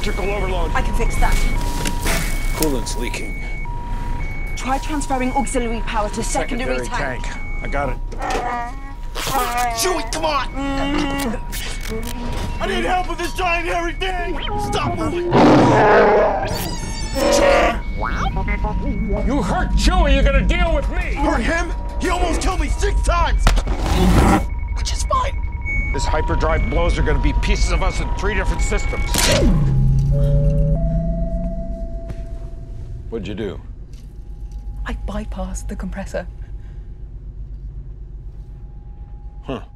Electrical overload. I can fix that. Coolant's leaking. Try transferring auxiliary power to secondary tank. I got it. Chewie, come on! I need help with this giant hairy thing! Stop moving! You hurt Chewie, you're gonna deal with me! Hurt him? He almost killed me 6 times! Which is fine. This hyperdrive blows are gonna be pieces of us in 3 different systems. What'd you do? I bypassed the compressor. Huh.